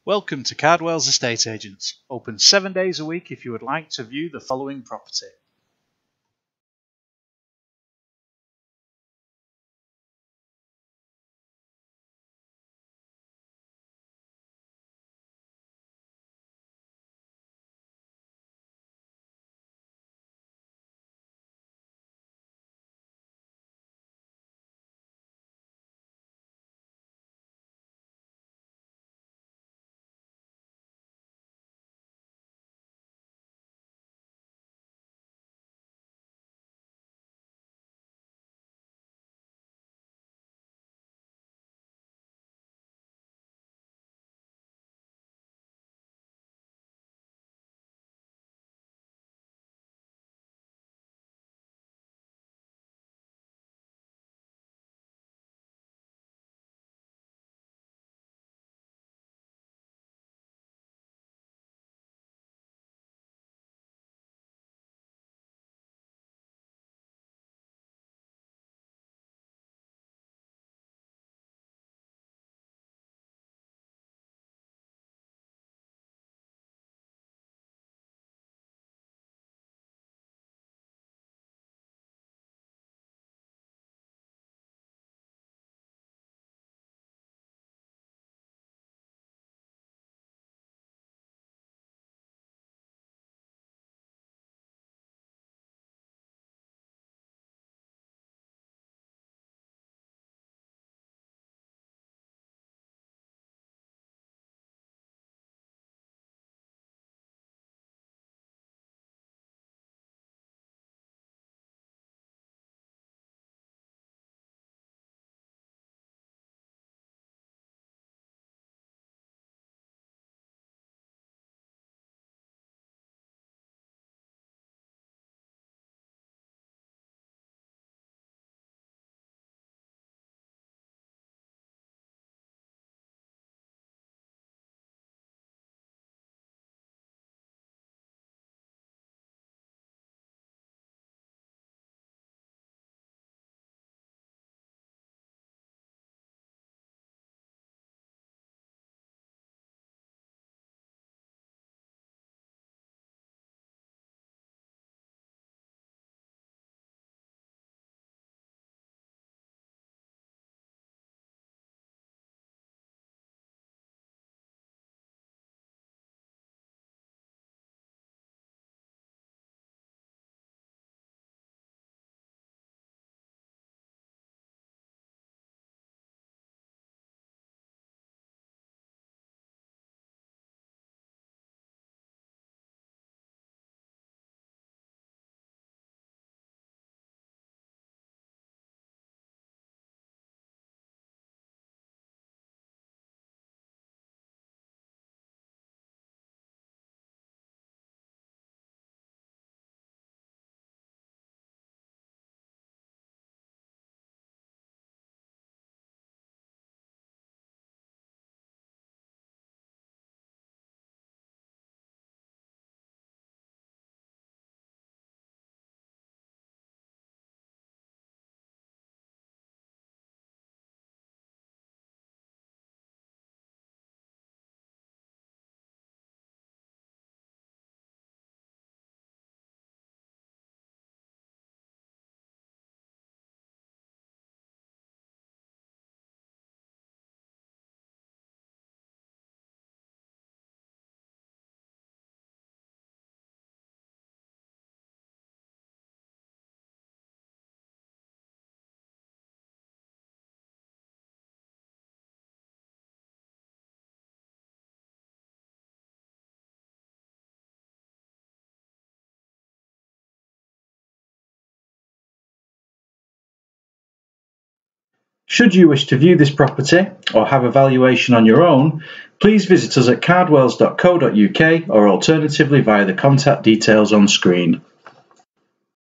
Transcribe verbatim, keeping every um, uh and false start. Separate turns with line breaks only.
Welcome to Cardwells Estate Agents, open seven days a week if you would like to view the following property.
Should you wish to view this property or have a valuation on your own, please visit us at cardwells dot co dot U K or alternatively via the contact details on screen.